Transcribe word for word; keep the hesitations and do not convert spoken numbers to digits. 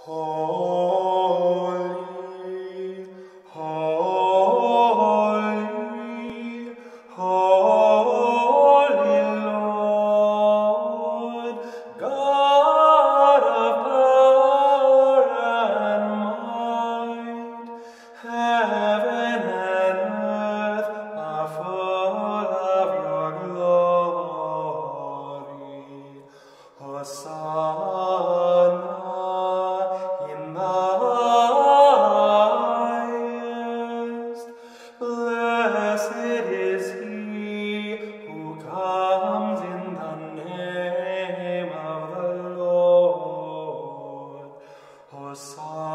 Holy, holy, holy Lord, God of power and might, heaven and earth are full of your glory. Hosanna in the highest. Blessed is he who comes in the name of the Lord. Hosanna.